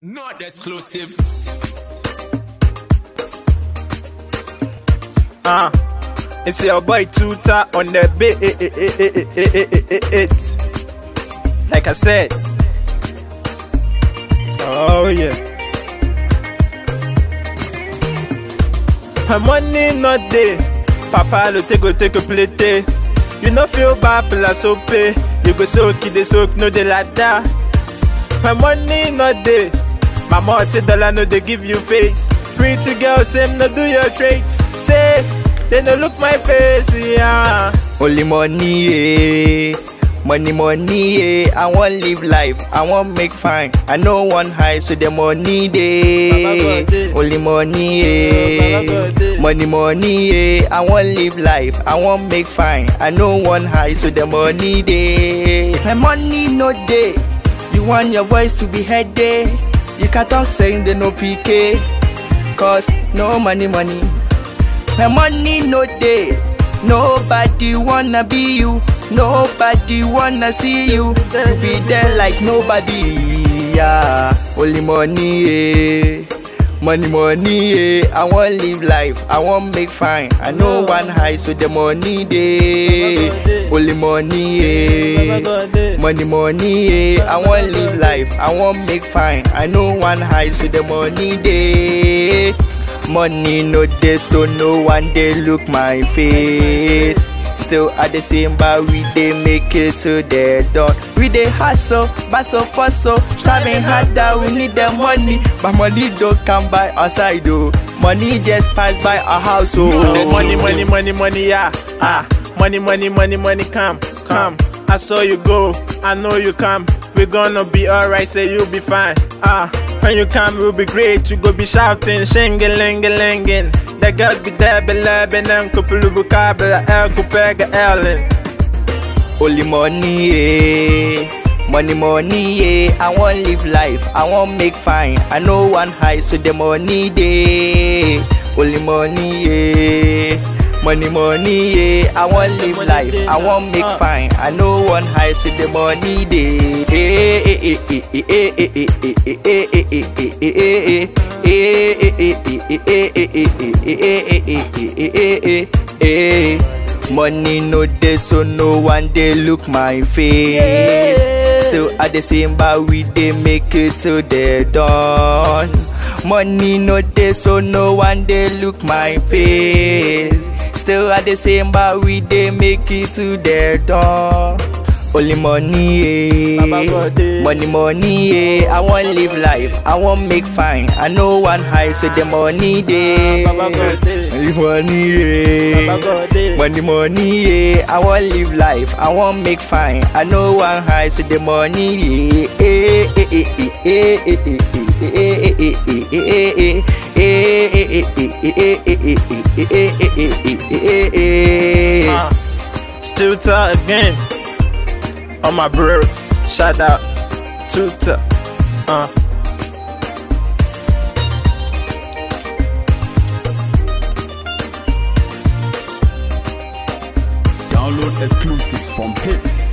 Not exclusive. It's your boy Tuta on the beat. Like I said. Oh yeah. My money not there. Papa lo take a plate. You no feel bad la soap. You go soak it, the soak no de la da. My money not there. My $40 no they give you face. Pretty girl same no do your traits. Say they no look my face, yeah. Only money, money, I want live life, I want make fine. I know one high, so the money day. Only money, I want live life, I want make fine. I know one high, so the money day. My money no day. You want your voice to be heard day. You can't talk saying they no PK, cause no money. My money no day. Nobody wanna be you. Nobody wanna see you. You be there like nobody. Yeah. Only money, money. I want live life. I want make fine. I know one high, so the money day. Only money, money. I want live life. I want make fine. I know one high, so the money day. Money no day, so no one day look my face. Still at the same bar, we dey make it to the dawn. We dey hustle, bustle, striving harder, we need the money. But money don't come by our side, though. Money just pass by our house, oh. Money, yeah. Money, come. I saw you go, I know you come. We gonna be alright, say you'll be fine. When you come, we'll be great. You go be shouting, shing-a-ling-a-lingin'. The girls be there, be loving, and couple of vocabula, el kupega ellen. Only money, I want live life, I want make fine. I know one high, so the money day. Only money, I want live life, I want make fine. I know one high, so the money day. Money no day, so no one day look my face. Still at the same bar, we dey make it to the dawn. Money no day, so no one day look my face. Still at the same bar, we dey make it to the dawn. Only money, money, I want live life, I want make fine. I know one high, so the money day. Money, I want live life, I want make fine. I know one high, so the money Still talk again. All my bros, shout outs, Tuta. Download exclusive from Hits.